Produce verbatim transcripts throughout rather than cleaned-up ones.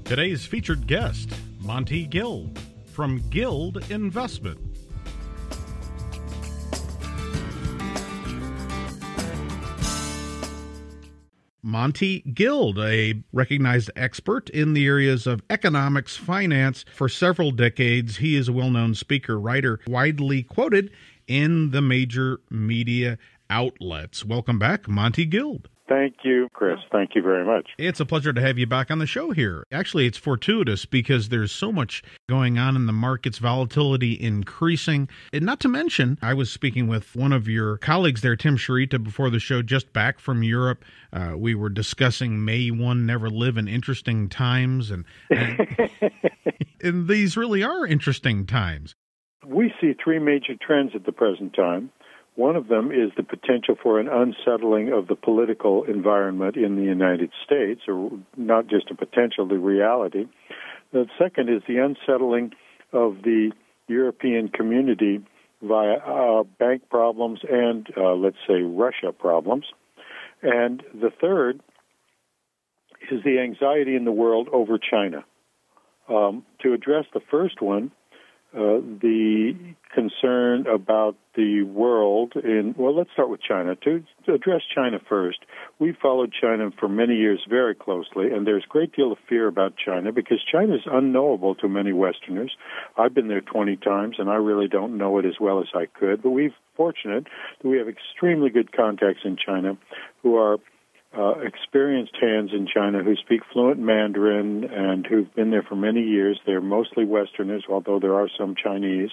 Today's featured guest, Monte Guild from Guild Investment. Monte Guild, a recognized expert in the areas of economics, finance. For several decades, he is a well-known speaker, writer, widely quoted in the major media outlets. Welcome back, Monte Guild. Thank you, Chris. Thank you very much. It's a pleasure to have you back on the show here. Actually, it's fortuitous because there's so much going on in the markets, volatility increasing. And not to mention, I was speaking with one of your colleagues there, Tim Sharita, before the show, just back from Europe. Uh, we were discussing May first never live in interesting times. And, and, and these really are interesting times. We see three major trends at the present time. One of them is the potential for an unsettling of the political environment in the United States, or not just a potential, the reality. The second is the unsettling of the European community via uh, bank problems and, uh, let's say, Russia problems. And the third is the anxiety in the world over China. Um, to address the first one, Uh, the concern about the world in, well, let's start with China. To, to address China first, we followed China for many years very closely, and there's a great deal of fear about China because China is unknowable to many Westerners. I've been there twenty times, and I really don't know it as well as I could, but we're fortunate that we have extremely good contacts in China who are Uh, experienced hands in China who speak fluent Mandarin and who've been there for many years. They're mostly Westerners, although there are some Chinese.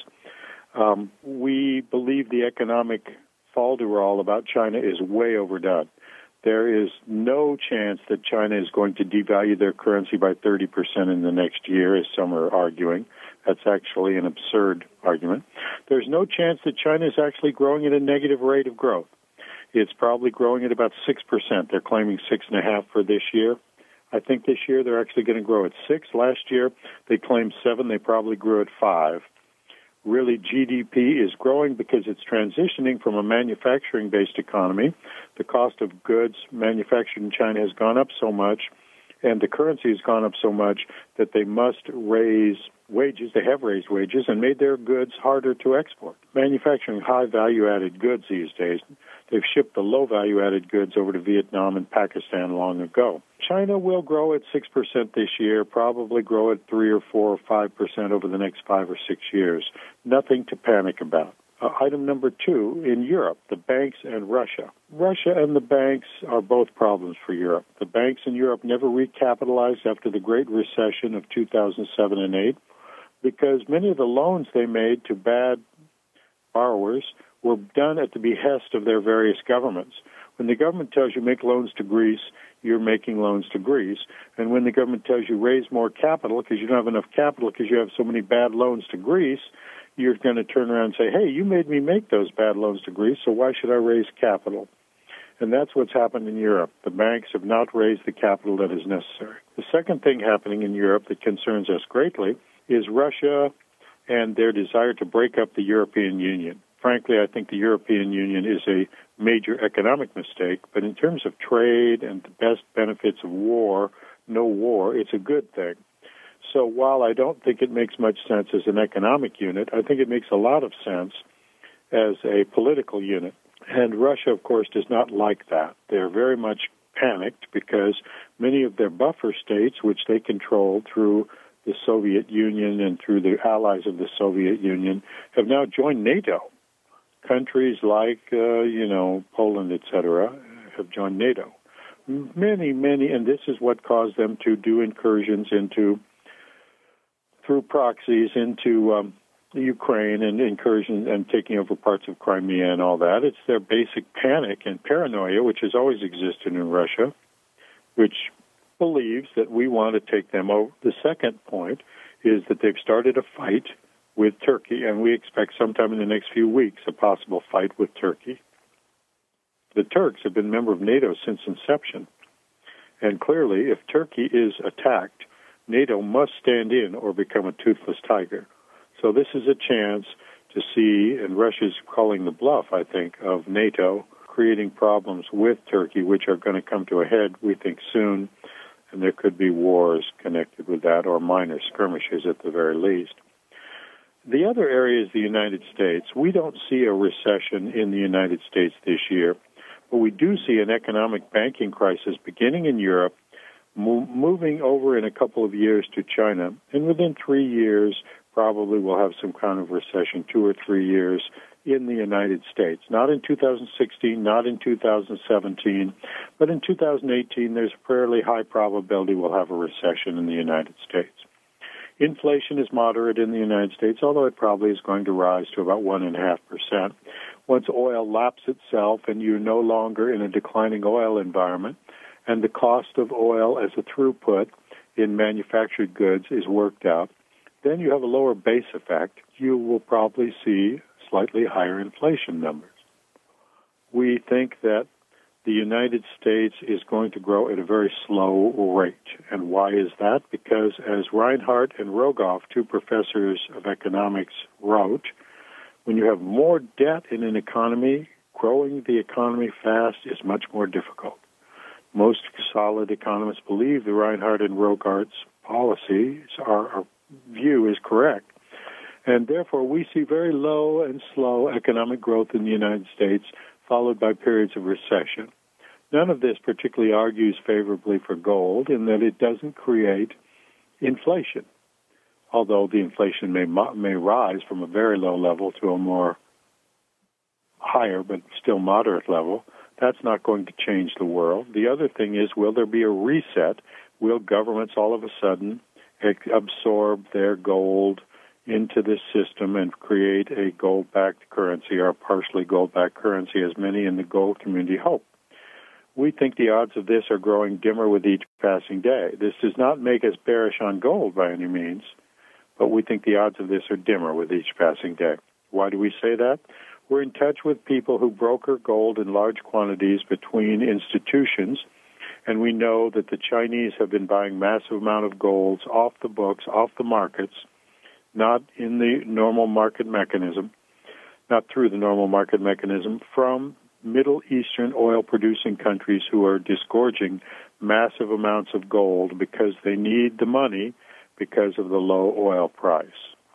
Um, we believe the economic falderall about China is way overdone. There is no chance that China is going to devalue their currency by thirty percent in the next year, as some are arguing. That's actually an absurd argument. There's no chance that China is actually growing at a negative rate of growth. It's probably growing at about six percent. They're claiming six point five for this year. I think this year they're actually going to grow at six. Last year they claimed seven. They probably grew at five. Really, G D P is growing because it's transitioning from a manufacturing-based economy. The cost of goods manufactured in China has gone up so much, and the currency has gone up so much that they must raise wages. They have raised wages and made their goods harder to export. Manufacturing high value-added goods these days, they've shipped the low value-added goods over to Vietnam and Pakistan long ago. China will grow at six percent this year, probably grow at three or four or five percent over the next five or six years. Nothing to panic about. Uh, item number two, in Europe, the banks and Russia. Russia and the banks are both problems for Europe. The banks in Europe never recapitalized after the Great Recession of two thousand seven and eight because many of the loans they made to bad borrowers were done at the behest of their various governments. When the government tells you make loans to Greece, you're making loans to Greece. And when the government tells you raise more capital because you don't have enough capital because you have so many bad loans to Greece, you're going to turn around and say, hey, you made me make those bad loans to Greece, so why should I raise capital? And that's what's happened in Europe. The banks have not raised the capital that is necessary. The second thing happening in Europe that concerns us greatly is Russia and their desire to break up the European Union. Frankly, I think the European Union is a major economic mistake, but in terms of trade and the best benefits of war, no war, it's a good thing. So while I don't think it makes much sense as an economic unit, I think it makes a lot of sense as a political unit. And Russia, of course, does not like that. They're very much panicked because many of their buffer states, which they control through the Soviet Union and through the allies of the Soviet Union, have now joined NATO. Countries like, uh, you know, Poland, et cetera, have joined NATO. Many, many, and this is what caused them to do incursions into, through proxies, into um, Ukraine and incursions and taking over parts of Crimea and all that. It's their basic panic and paranoia, which has always existed in Russia, which believes that we want to take them over. The second point is that they've started a fight with Turkey, and we expect sometime in the next few weeks a possible fight with Turkey. The Turks have been a member of NATO since inception, and clearly if Turkey is attacked, NATO must stand in or become a toothless tiger. So this is a chance to see, and Russia's calling the bluff, I think, of NATO creating problems with Turkey, which are going to come to a head, we think, soon, and there could be wars connected with that, or minor skirmishes at the very least. The other area is the United States. We don't see a recession in the United States this year, but we do see an economic banking crisis beginning in Europe, mo- moving over in a couple of years to China, and within three years, probably we'll have some kind of recession, two or three years, in the United States. Not in two thousand sixteen, not in two thousand seventeen, but in two thousand eighteen, there's a fairly high probability we'll have a recession in the United States. Inflation is moderate in the United States, although it probably is going to rise to about one point five percent. Once oil laps itself and you're no longer in a declining oil environment, and the cost of oil as a throughput in manufactured goods is worked out, then you have a lower base effect. You will probably see slightly higher inflation numbers. We think that the United States is going to grow at a very slow rate. And why is that? Because as Reinhardt and Rogoff, two professors of economics, wrote, when you have more debt in an economy, growing the economy fast is much more difficult. Most solid economists believe the Reinhardt and Rogart's policies, our, our view is correct. And therefore, we see very low and slow economic growth in the United States, followed by periods of recession. None of this particularly argues favorably for gold in that it doesn't create inflation, although the inflation may may rise from a very low level to a more higher but still moderate level. That's not going to change the world. The other thing is, will there be a reset? Will governments all of a sudden absorb their gold into this system and create a gold-backed currency or a partially gold-backed currency, as many in the gold community hope? We think the odds of this are growing dimmer with each passing day. This does not make us bearish on gold by any means, but we think the odds of this are dimmer with each passing day. Why do we say that? We're in touch with people who broker gold in large quantities between institutions, and we know that the Chinese have been buying massive amount of golds off the books, off the markets, not in the normal market mechanism, not through the normal market mechanism, from Middle Eastern oil-producing countries who are disgorging massive amounts of gold because they need the money because of the low oil price.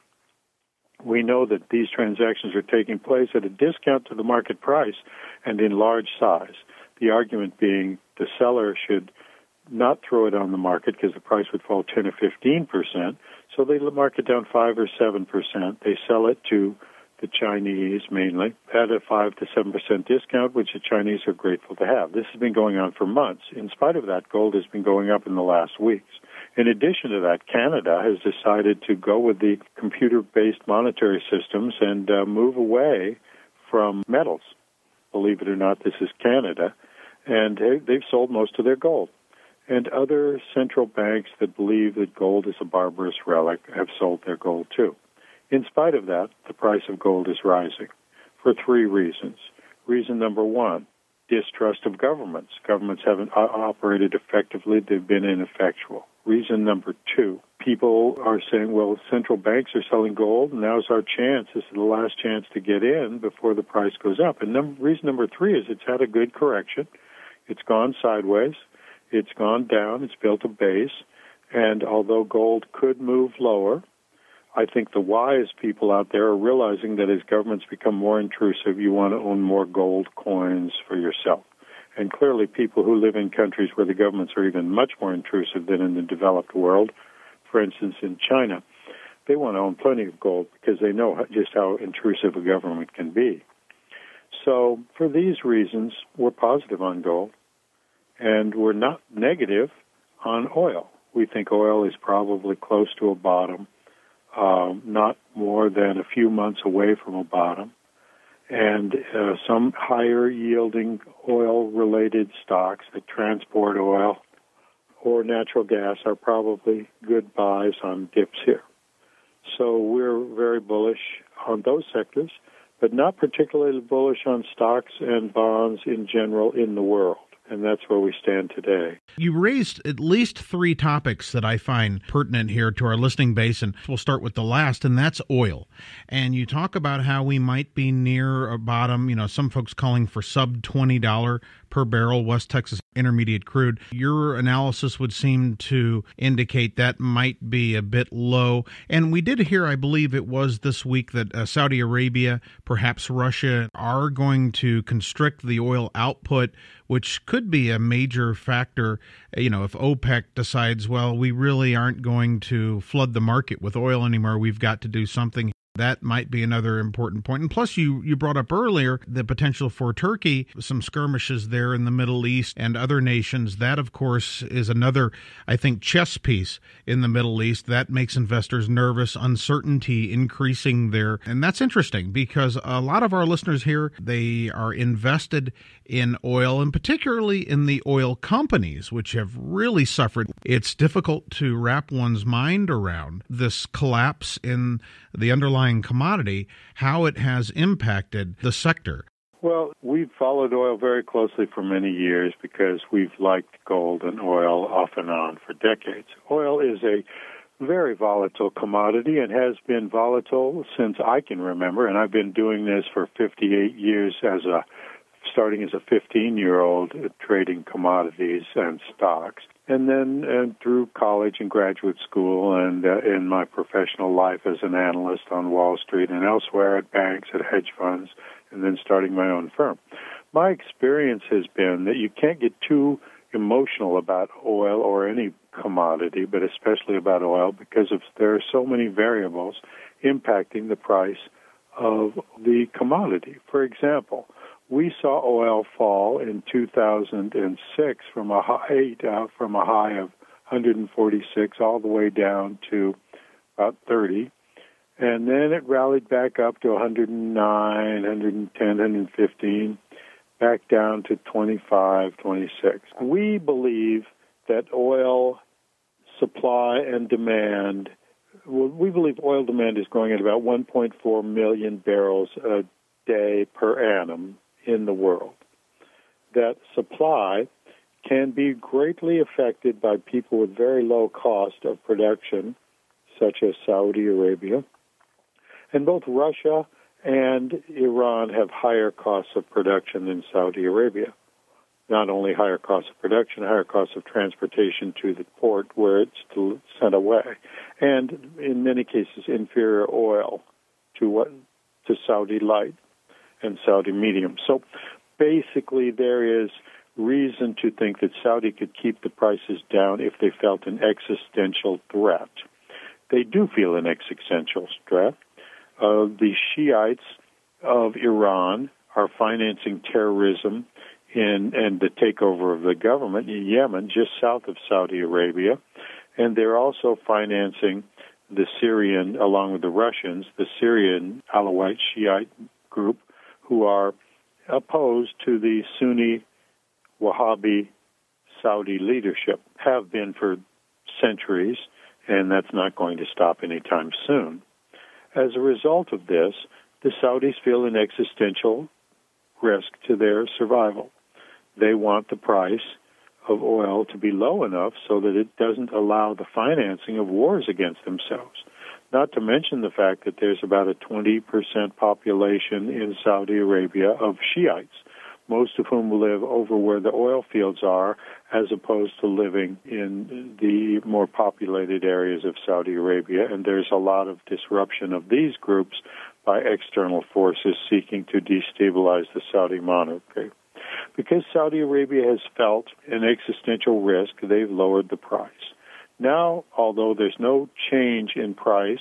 We know that these transactions are taking place at a discount to the market price and in large size, the argument being the seller should not throw it on the market because the price would fall ten or fifteen percent, so they mark it down five or seven percent. They sell it to the Chinese mainly at a five to seven percent discount, which the Chinese are grateful to have. This has been going on for months. In spite of that, gold has been going up in the last weeks. In addition to that, Canada has decided to go with the computer-based monetary systems and uh, move away from metals. Believe it or not, this is Canada, and they've sold most of their gold. And other central banks that believe that gold is a barbarous relic have sold their gold too. In spite of that, the price of gold is rising for three reasons. Reason number one, distrust of governments. Governments haven't operated effectively. They've been ineffectual. Reason number two, people are saying, well, central banks are selling gold, and now's our chance. This is the last chance to get in before the price goes up. And num- reason number three is it's had a good correction. It's gone sideways. It's gone down. It's built a base. And although gold could move lower, I think the wise people out there are realizing that as governments become more intrusive, you want to own more gold coins for yourself. And clearly people who live in countries where the governments are even much more intrusive than in the developed world, for instance in China, they want to own plenty of gold because they know just how intrusive a government can be. So for these reasons, we're positive on gold, and we're not negative on oil. We think oil is probably close to a bottom, um, not more than a few months away from a bottom, and uh, some higher-yielding oil-related stocks that transport oil or natural gas are probably good buys on dips here. So we're very bullish on those sectors, but not particularly bullish on stocks and bonds in general in the world. And that's where we stand today. You raised at least three topics that I find pertinent here to our listening base, and we'll start with the last, and that's oil. And you talk about how we might be near a bottom, you know, some folks calling for sub twenty dollars per barrel West Texas Intermediate crude. Your analysis would seem to indicate that might be a bit low. And we did hear, I believe it was this week, that uh, Saudi Arabia, perhaps Russia, are going to constrict the oil output, which could be a major factor. You know, if OPEC decides, well, we really aren't going to flood the market with oil anymore, we've got to do something. That might be another important point. And plus, you, you brought up earlier the potential for Turkey, some skirmishes there in the Middle East and other nations. That, of course, is another, I think, chess piece in the Middle East. That makes investors nervous, uncertainty increasing there. And that's interesting because a lot of our listeners here, they are invested in oil, and particularly in the oil companies, which have really suffered. It's difficult to wrap one's mind around this collapse in the underlying commodity, how it has impacted the sector. Well, we've followed oil very closely for many years because we've liked gold and oil off and on for decades. Oil is a very volatile commodity and has been volatile since I can remember, and I've been doing this for fifty-eight years as a starting as a fifteen-year-old trading commodities and stocks. And then uh, through college and graduate school and uh, in my professional life as an analyst on Wall Street and elsewhere at banks, at hedge funds, and then starting my own firm. My experience has been that you can't get too emotional about oil or any commodity, but especially about oil, because of, there are so many variables impacting the price of the commodity. For example, we saw oil fall in two thousand six from a high uh, from a high of one hundred forty-six all the way down to about thirty, and then it rallied back up to one hundred nine, one hundred ten, one hundred fifteen, back down to twenty-five, twenty-six. We believe that oil supply and demand, well, we believe oil demand is growing at about one point four million barrels a day per annum in the world. That supply can be greatly affected by people with very low cost of production, such as Saudi Arabia. And both Russia and Iran have higher costs of production than Saudi Arabia. Not only higher costs of production, higher costs of transportation to the port where it's sent away, and in many cases inferior oil to what to Saudi light and Saudi medium. So basically there is reason to think that Saudi could keep the prices down if they felt an existential threat. They do feel an existential threat. Uh, the Shiites of Iran are financing terrorism in and the takeover of the government in Yemen, just south of Saudi Arabia, and they're also financing the Syrian, along with the Russians, the Syrian Alawite Shiite group, who are opposed to the Sunni Wahhabi Saudi leadership, have been for centuries, and that's not going to stop anytime soon. As a result of this, the Saudis feel an existential risk to their survival. They want the price of oil to be low enough so that it doesn't allow the financing of wars against themselves. Not to mention the fact that there's about a twenty percent population in Saudi Arabia of Shiites, most of whom live over where the oil fields are, as opposed to living in the more populated areas of Saudi Arabia. And there's a lot of disruption of these groups by external forces seeking to destabilize the Saudi monarchy. Because Saudi Arabia has felt an existential risk, they've lowered the price. Now, although there's no change in price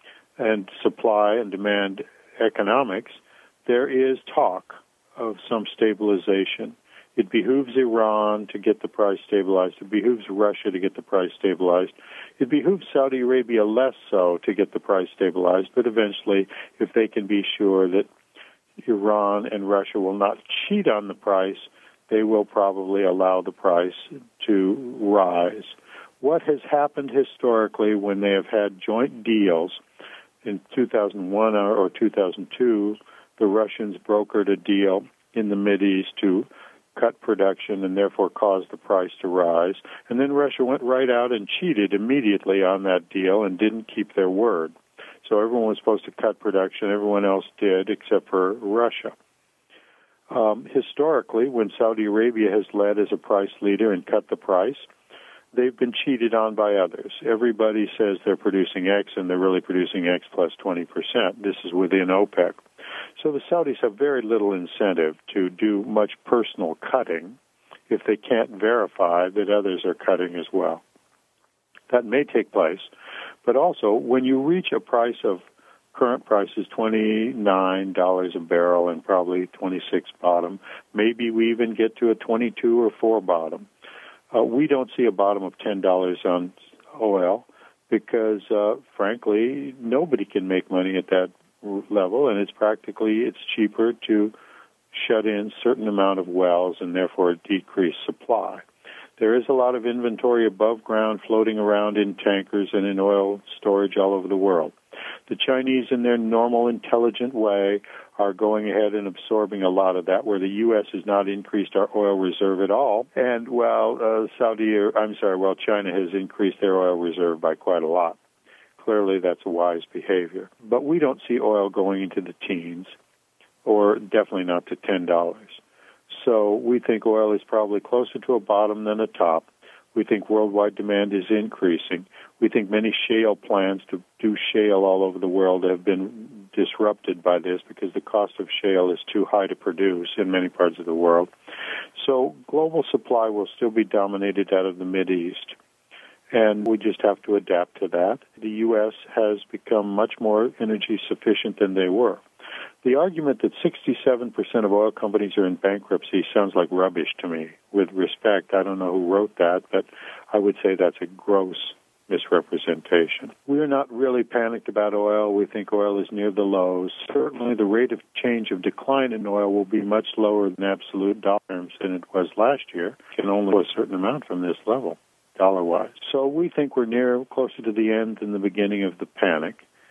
and supply and demand economics, there is talk of some stabilization. It behooves Iran to get the price stabilized. It behooves Russia to get the price stabilized. It behooves Saudi Arabia less so to get the price stabilized, but eventually, if they can be sure that Iran and Russia will not cheat on the price, they will probably allow the price to rise. What has happened historically when they have had joint deals in two thousand one or two thousand two, the Russians brokered a deal in the Mideast to cut production and therefore cause the price to rise. And then Russia went right out and cheated immediately on that deal and didn't keep their word. So everyone was supposed to cut production. Everyone else did except for Russia. Um, historically, when Saudi Arabia has led as a price leader and cut the price, they've been cheated on by others. Everybody says they're producing X, and they're really producing X plus twenty percent. This is within OPEC. So the Saudis have very little incentive to do much personal cutting if they can't verify that others are cutting as well. That may take place. But also, when you reach a price of, current price is twenty-nine dollars a barrel and probably twenty-six bottom, maybe we even get to a twenty-two or four bottom. Uh, we don't see a bottom of ten dollars on oil because, uh, frankly, nobody can make money at that level, and it's practically, it's cheaper to shut in a certain amount of wells and therefore decrease supply. There is a lot of inventory above ground floating around in tankers and in oil storage all over the world. The Chinese, in their normal, intelligent way, are going ahead and absorbing a lot of that, where the U S has not increased our oil reserve at all. And while uh, Saudi, or, I'm sorry, while China has increased their oil reserve by quite a lot. Clearly, that's a wise behavior. But we don't see oil going into the teens, or definitely not to ten dollars. So we think oil is probably closer to a bottom than a top. We think worldwide demand is increasing. We think many shale plans to do shale all over the world have been disrupted by this because the cost of shale is too high to produce in many parts of the world. So global supply will still be dominated out of the Mideast, and we just have to adapt to that. The U S has become much more energy sufficient than they were. The argument that sixty-seven percent of oil companies are in bankruptcy sounds like rubbish to me. With respect, I don't know who wrote that, but I would say that's a gross misrepresentation. We're not really panicked about oil. We think oil is near the lows. Certainly the rate of change of decline in oil will be much lower in absolute dollar terms than it was last year. It can only go a certain amount from this level, dollar-wise. So we think we're near, closer to the end than the beginning of the panic.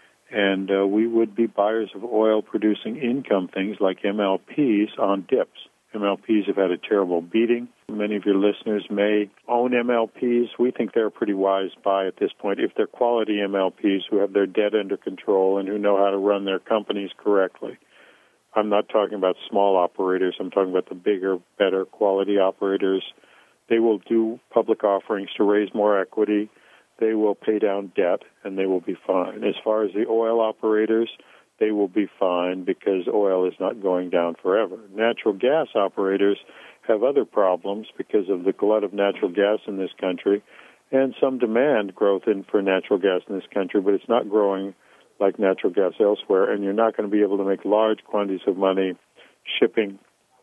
And uh, we would be buyers of oil-producing income things like M L Ps on dips. M L Ps have had a terrible beating. Many of your listeners may own M L Ps. We think they're a pretty wise buy at this point if they're quality M L Ps who have their debt under control and who know how to run their companies correctly. I'm not talking about small operators. I'm talking about the bigger, better quality operators. They will do public offerings to raise more equity. They will pay down debt, and they will be fine. As far as the oil operators, they will be fine because oil is not going down forever. Natural gas operators have other problems because of the glut of natural gas in this country and some demand growth in for natural gas in this country, but it's not growing like natural gas elsewhere, and you're not going to be able to make large quantities of money shipping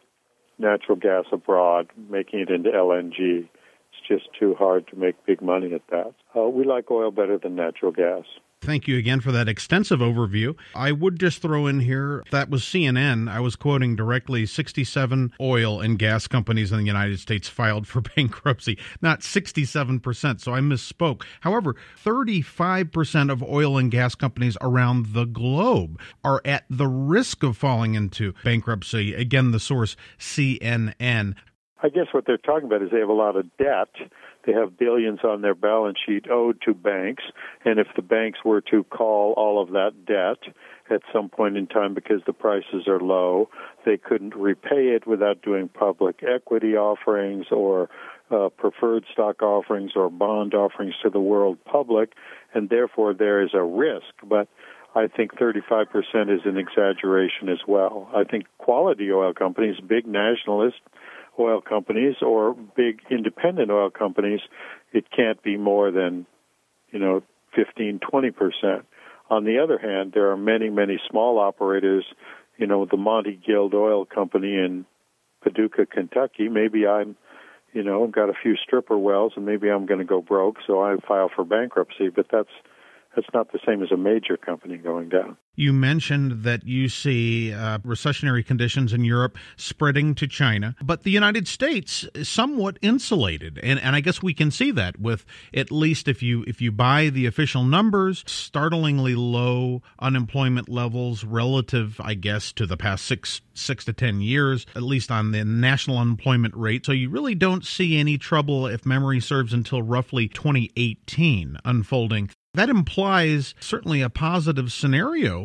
natural gas abroad, making it into L N G. It's just too hard to make big money at that. Uh, we like oil better than natural gas. Thank you again for that extensive overview. I would just throw in here, that was C N N. I was quoting directly sixty-seven oil and gas companies in the United States filed for bankruptcy, not sixty-seven percent, so I misspoke. However, thirty-five percent of oil and gas companies around the globe are at the risk of falling into bankruptcy. Again, the source, C N N. I guess what they're talking about is they have a lot of debt. They have billions on their balance sheet owed to banks, and if the banks were to call all of that debt at some point in time because the prices are low, they couldn't repay it without doing public equity offerings or uh, preferred stock offerings or bond offerings to the world public, and therefore there is a risk. But I think thirty-five percent is an exaggeration as well. I think quality oil companies, big nationalist oil companies or big independent oil companies, it can't be more than, you know, fifteen, twenty percent. On the other hand, there are many, many small operators, you know, the Monte Guild Oil Company in Paducah, Kentucky. Maybe I'm, you know, got a few stripper wells and maybe I'm going to go broke, so I file for bankruptcy, but that's that's not the same as a major company going down. You mentioned that you see uh, recessionary conditions in Europe spreading to China, but the United States is somewhat insulated. And, and I guess we can see that with, at least if you if you buy the official numbers, startlingly low unemployment levels relative, I guess, to the past six six to ten years, at least on the national unemployment rate. So you really don't see any trouble, if memory serves, until roughly twenty eighteen unfolding. That implies certainly a positive scenario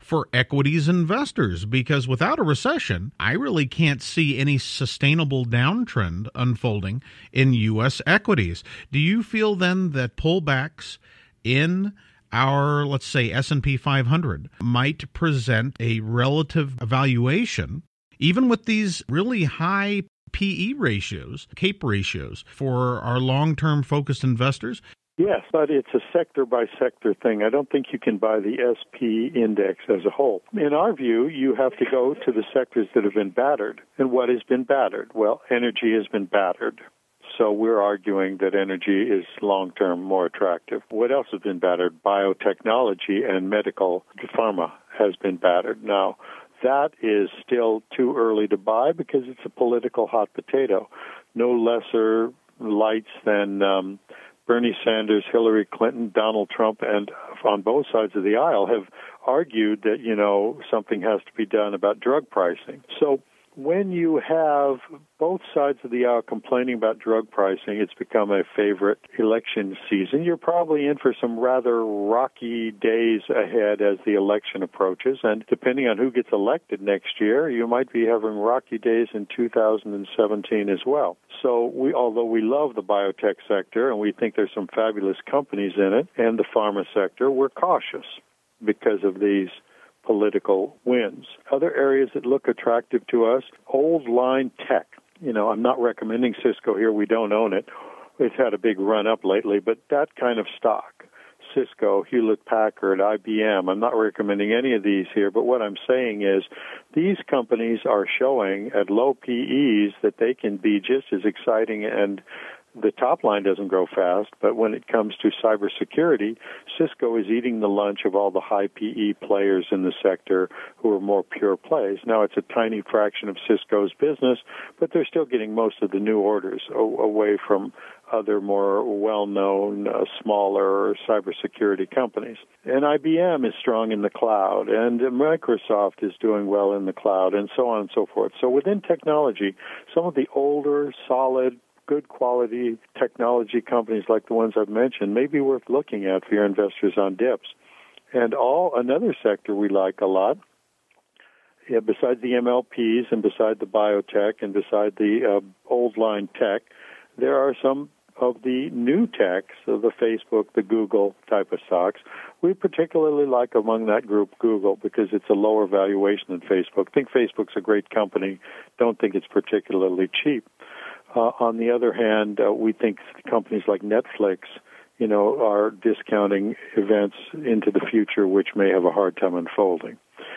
for equities investors, because without a recession, I really can't see any sustainable downtrend unfolding in U S equities. Do you feel then that pullbacks in our, let's say, S and P five hundred might present a relative valuation, even with these really high P E ratios, CAPE ratios, for our long-term focused investors? Yes, but it's a sector-by-sector thing. I don't think you can buy the S P index as a whole. In our view, you have to go to the sectors that have been battered. And what has been battered? Well, energy has been battered. So we're arguing that energy is long-term more attractive. What else has been battered? Biotechnology and medical pharma has been battered. Now, that is still too early to buy because it's a political hot potato. No lesser lights than um, Bernie Sanders, Hillary Clinton, Donald Trump, and on both sides of the aisle have argued that, you know, something has to be done about drug pricing. So when you have both sides of the aisle complaining about drug pricing, it's become a favorite election season. You're probably in for some rather rocky days ahead as the election approaches. And depending on who gets elected next year, you might be having rocky days in two thousand seventeen as well. So we, although we love the biotech sector and we think there's some fabulous companies in it, and the pharma sector, we're cautious because of these political wins. Other areas that look attractive to us, old line tech. You know, I'm not recommending Cisco here. We don't own it. It's had a big run up lately, but that kind of stock, Cisco, Hewlett-Packard, I B M, I'm not recommending any of these here, but what I'm saying is these companies are showing at low P Es that they can be just as exciting, and the top line doesn't grow fast, but when it comes to cybersecurity, Cisco is eating the lunch of all the high P E players in the sector who are more pure plays. Now, it's a tiny fraction of Cisco's business, but they're still getting most of the new orders away from other more well-known, uh, smaller cybersecurity companies. And I B M is strong in the cloud, and Microsoft is doing well in the cloud, and so on and so forth. So within technology, some of the older, solid, good quality technology companies like the ones I've mentioned may be worth looking at for your investors on dips. And all another sector we like a lot, yeah, besides the M L Ps and beside the biotech and beside the uh, old line tech, there are some of the new techs, so the Facebook, the Google type of stocks. We particularly like among that group Google because it's a lower valuation than Facebook. Think Facebook's a great company. Don't think it's particularly cheap. Uh, on the other hand, uh, we think companies like Netflix, you know, are discounting events into the future which may have a hard time unfolding.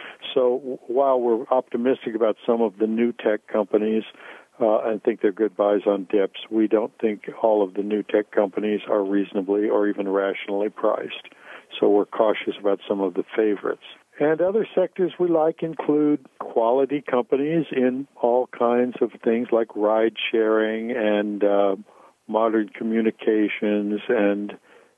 So while we're optimistic about some of the new tech companies uh, and think they're good buys on dips, we don't think all of the new tech companies are reasonably or even rationally priced. So we're cautious about some of the favorites. And other sectors we like include quality companies in all kinds of things like ride sharing and uh, modern communications and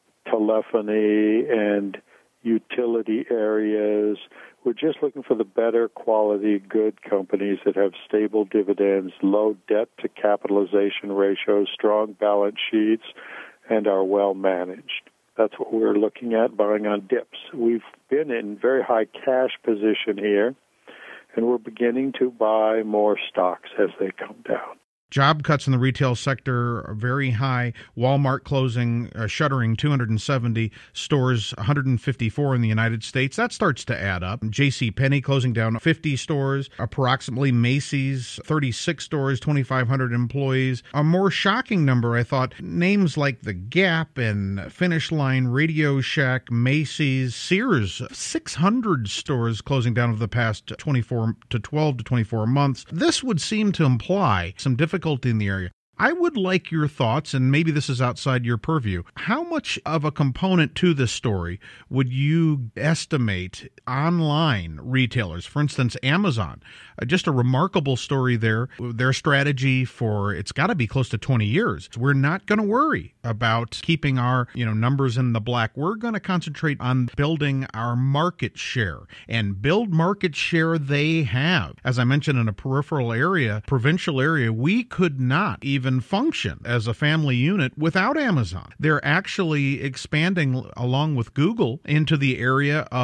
telephony and utility areas. We're just looking for the better quality, good companies that have stable dividends, low debt to capitalization ratios, strong balance sheets, and are well managed. That's what we're looking at, buying on dips. We've been in very high cash position here, and we're beginning to buy more stocks as they come down. Job cuts in the retail sector are very high. Walmart closing, uh, shuttering two hundred seventy stores, one hundred fifty-four in the United States. That starts to add up. JCPenney closing down fifty stores, approximately Macy's, thirty-six stores, twenty-five hundred employees. A more shocking number, I thought, names like The Gap and Finish Line, Radio Shack, Macy's, Sears, six hundred stores closing down over the past twenty-four to twelve to twenty-four months. This would seem to imply some difficulty in the area. I would like your thoughts, and maybe this is outside your purview. How much of a component to this story would you estimate online retailers, for instance, Amazon? Uh, just a remarkable story there. Their strategy for, it's got to be close to twenty years. We're not going to worry about keeping our, you know, numbers in the black. We're going to concentrate on building our market share, and build market share they have. As I mentioned, in a peripheral area, provincial area, we could not even function as a family unit without Amazon. They're actually expanding along with Google into the area of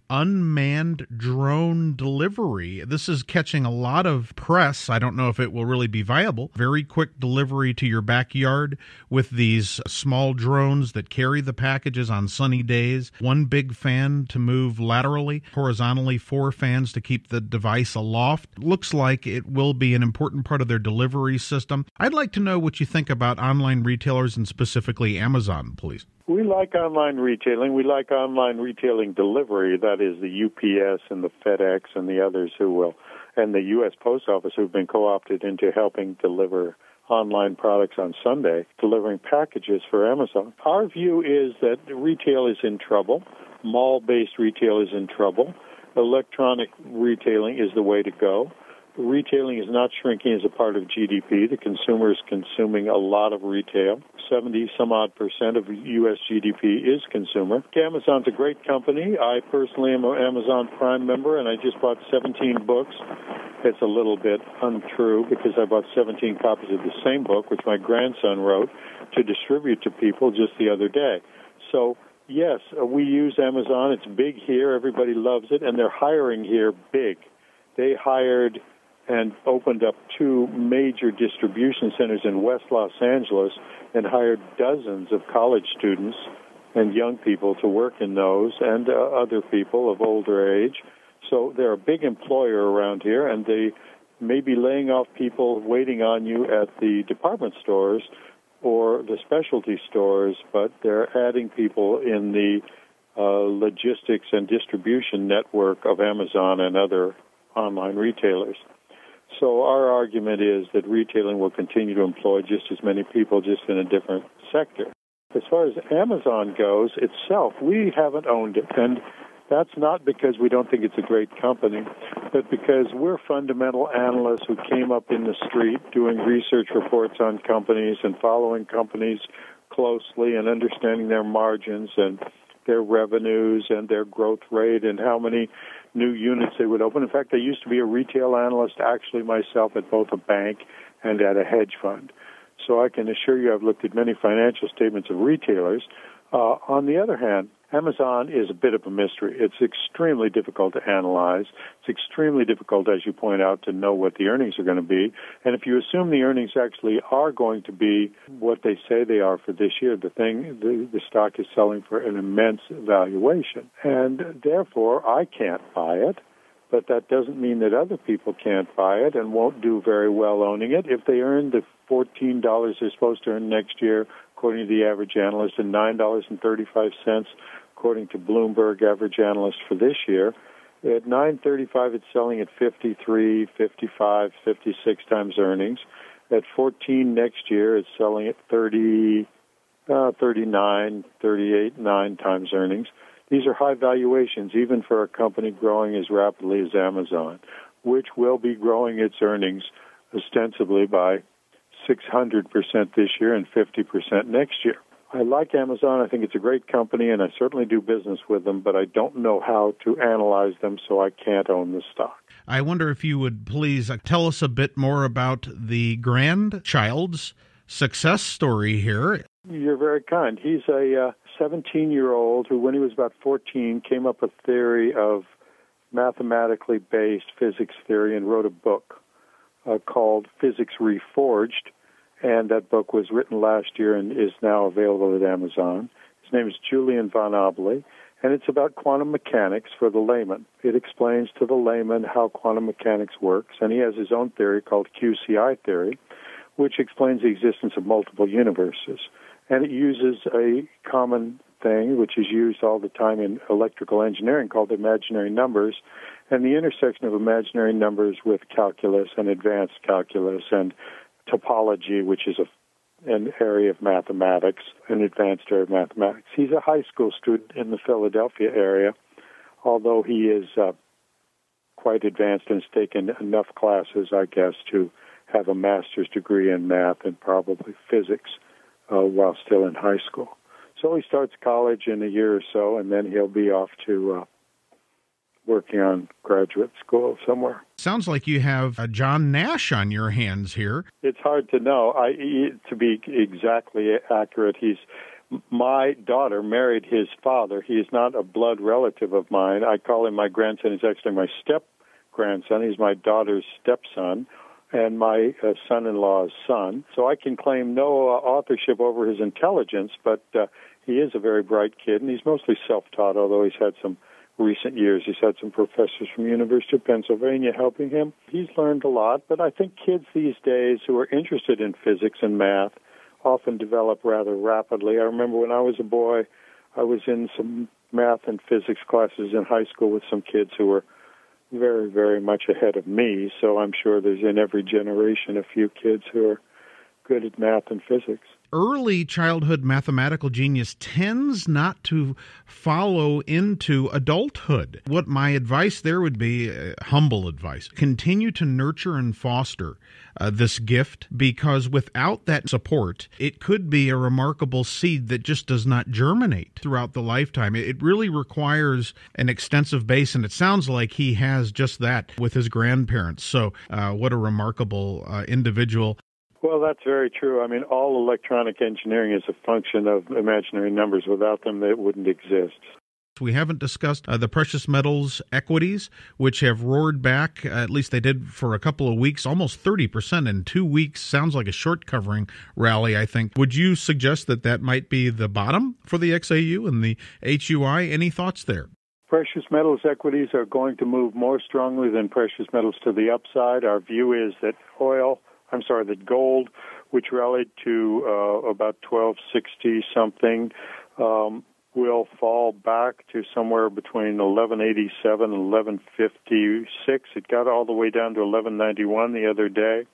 unmanned drone delivery. This is catching a lot of press. I don't know if it will really be viable. Very quick delivery to your backyard with these small drones that carry the packages on sunny days. One big fan to move laterally, horizontally four fans to keep the device aloft. Looks like it will be an important part of their delivery system. I'd like to know what you think about online retailers and specifically Amazon, please. We like online retailing. We like online retailing delivery. That is the U P S and the FedEx and the others who will, and the U S Post Office who've been co-opted into helping deliver online products on Sunday, delivering packages for Amazon. Our view is that retail is in trouble. Mall-based retail is in trouble. Electronic retailing is the way to go. Retailing is not shrinking as a part of G D P. The consumer is consuming a lot of retail. seventy some odd percent of U S G D P is consumer. Amazon's a great company. I personally am an Amazon Prime member, and I just bought seventeen books. It's a little bit untrue because I bought seventeen copies of the same book, which my grandson wrote, to distribute to people just the other day. So, yes, we use Amazon. It's big here. Everybody loves it, and they're hiring here big. They hired and opened up two major distribution centers in West Los Angeles and hired dozens of college students and young people to work in those and uh, other people of older age. So they're a big employer around here, and they may be laying off people waiting on you at the department stores or the specialty stores, but they're adding people in the uh, logistics and distribution network of Amazon and other online retailers. So our argument is that retailing will continue to employ just as many people, just in a different sector. As far as Amazon goes itself, we haven't owned it, and that's not because we don't think it's a great company, but because we're fundamental analysts who came up in the street doing research reports on companies and following companies closely and understanding their margins and their revenues and their growth rate and how many new units they would open. In fact, I used to be a retail analyst, actually myself, at both a bank and at a hedge fund. So I can assure you I've looked at many financial statements of retailers. Uh, on the other hand, Amazon is a bit of a mystery. It's extremely difficult to analyze. It's extremely difficult, as you point out, to know what the earnings are going to be. And if you assume the earnings actually are going to be what they say they are for this year, the thing, the, the stock is selling for an immense valuation. And therefore, I can't buy it. But that doesn't mean that other people can't buy it and won't do very well owning it. If they earn the fourteen dollars they're supposed to earn next year, according to the average analyst, and nine dollars and thirty-five cents, according to Bloomberg average analyst for this year, at nine thirty-five it's selling at fifty-three, fifty-five, fifty-six times earnings. At fourteen next year, it's selling at thirty, uh, thirty-nine, thirty-eight, nine times earnings. These are high valuations, even for a company growing as rapidly as Amazon, which will be growing its earnings ostensibly by six hundred percent this year and fifty percent next year. I like Amazon. I think it's a great company, and I certainly do business with them, but I don't know how to analyze them, so I can't own the stock. I wonder if you would please tell us a bit more about the grandchild's success story here. You're very kind. He's a uh, seventeen-year-old who, when he was about fourteen, came up with a theory of mathematically based physics theory and wrote a book uh, called Physics Reforged, and that book was written last year and is now available at Amazon. His name is Julian von Obley, and it's about quantum mechanics for the layman. It explains to the layman how quantum mechanics works, and he has his own theory called Q C I theory, which explains the existence of multiple universes. And it uses a common thing, which is used all the time in electrical engineering, called imaginary numbers, and the intersection of imaginary numbers with calculus and advanced calculus and topology, which is a, an area of mathematics, an advanced area of mathematics. He's a high school student in the Philadelphia area, although he is uh, quite advanced and has taken enough classes, I guess, to have a master's degree in math and probably physics uh, while still in high school. So he starts college in a year or so, and then he'll be off to uh, working on graduate school somewhere. Sounds like you have uh, John Nash on your hands here. It's hard to know. I, he, to be exactly accurate, he's my daughter married his father. He is not a blood relative of mine. I call him my grandson. He's actually my step-grandson. He's my daughter's stepson and my uh, son-in-law's son. So I can claim no uh, authorship over his intelligence, but uh, he is a very bright kid, and he's mostly self-taught, although he's had some recent years. He's had some professors from University of Pennsylvania helping him. He's learned a lot, but I think kids these days who are interested in physics and math often develop rather rapidly. I remember when I was a boy, I was in some math and physics classes in high school with some kids who were very, very much ahead of me, so I'm sure there's in every generation a few kids who are good at math and physics. Early childhood mathematical genius tends not to follow into adulthood. What my advice there would be, uh, humble advice, continue to nurture and foster uh, this gift, because without that support, it could be a remarkable seed that just does not germinate throughout the lifetime. It really requires an extensive base, and it sounds like he has just that with his grandparents. So uh, what a remarkable uh, individual. Well, that's very true. I mean, all electronic engineering is a function of imaginary numbers. Without them, they wouldn't exist. We haven't discussed uh, the precious metals equities, which have roared back, uh, at least they did for a couple of weeks, almost thirty percent in two weeks. Sounds like a short covering rally, I think. Would you suggest that that might be the bottom for the X A U and the H U I? Any thoughts there? Precious metals equities are going to move more strongly than precious metals to the upside. Our view is that oil... I'm sorry, that gold, which rallied to uh, about twelve sixty something, um, will fall back to somewhere between eleven eighty-seven and eleven fifty-six. It got all the way down to eleven ninety-one the other day.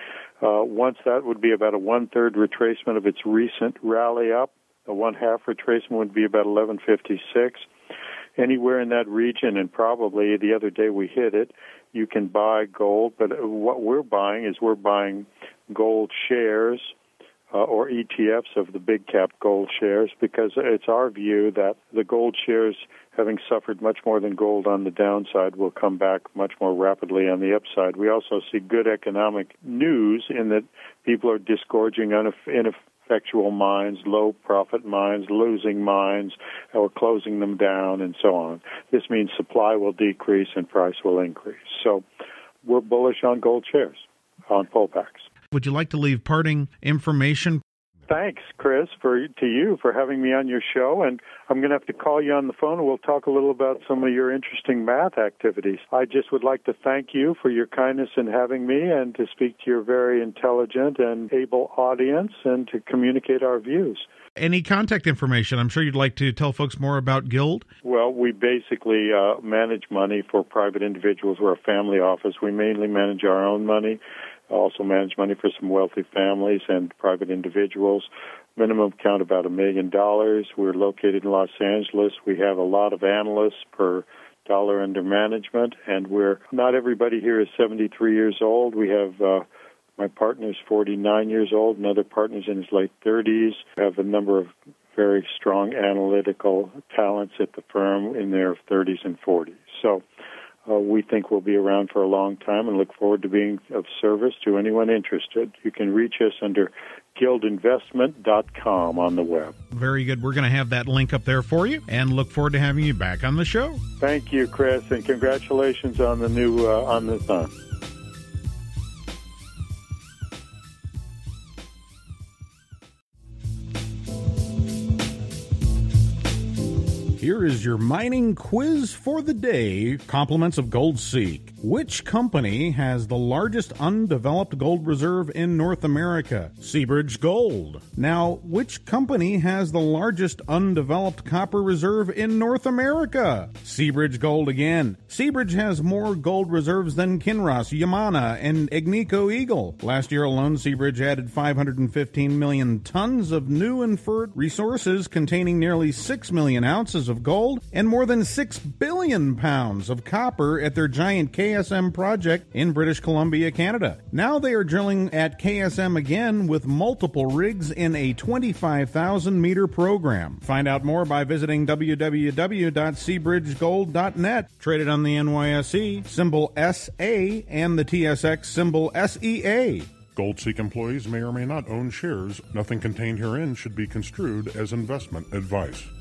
Uh, once that would be about a one-third retracement of its recent rally up. A one-half retracement would be about eleven fifty-six. Anywhere in that region, and probably the other day we hit it, you can buy gold, but what we're buying is we're buying gold shares uh, or E T Fs of the big cap gold shares, because it's our view that the gold shares, having suffered much more than gold on the downside, will come back much more rapidly on the upside. We also see good economic news in that people are disgorging ineffectual mines, low-profit mines, losing mines, or closing them down, and so on. This means supply will decrease and price will increase. So we're bullish on gold shares, on pullbacks. Would you like to leave parting information? Thanks, Chris, for to you for having me on your show, and I'm going to have to call you on the phone, and we'll talk a little about some of your interesting math activities. I just would like to thank you for your kindness in having me and to speak to your very intelligent and able audience and to communicate our views. Any contact information? I'm sure you'd like to tell folks more about Guild. Well, we basically uh, manage money for private individuals. We're a family office. We mainly manage our own money. Also manage money for some wealthy families and private individuals. Minimum count about a million dollars. We're located in Los Angeles. We have a lot of analysts per dollar under management, and we're not everybody here is seventy-three years old. We have uh, my partner's forty-nine years old, another partner's in his late thirties. We have a number of very strong analytical talents at the firm in their thirties and forties. So Uh, we think we'll be around for a long time and look forward to being of service to anyone interested. You can reach us under guild investment dot com on the web. Very good. We're going to have that link up there for you and look forward to having you back on the show. Thank you, Chris, and congratulations on the new uh, on the sun. Here is your mining quiz for the day, compliments of GoldSeek. Which company has the largest undeveloped gold reserve in North America? Seabridge Gold. Now, which company has the largest undeveloped copper reserve in North America? Seabridge Gold again. Seabridge has more gold reserves than Kinross, Yamana, and Agnico Eagle. Last year alone, Seabridge added five hundred fifteen million tons of new inferred resources containing nearly six million ounces of gold and more than six billion pounds of copper at their giant K S M project in British Columbia, Canada. Now they are drilling at K S M again with multiple rigs in a twenty-five thousand meter program. Find out more by visiting w w w dot seabridge gold dot net. Traded on the N Y S E, symbol S A, and the T S X, symbol S E A. Goldseek employees may or may not own shares. Nothing contained herein should be construed as investment advice.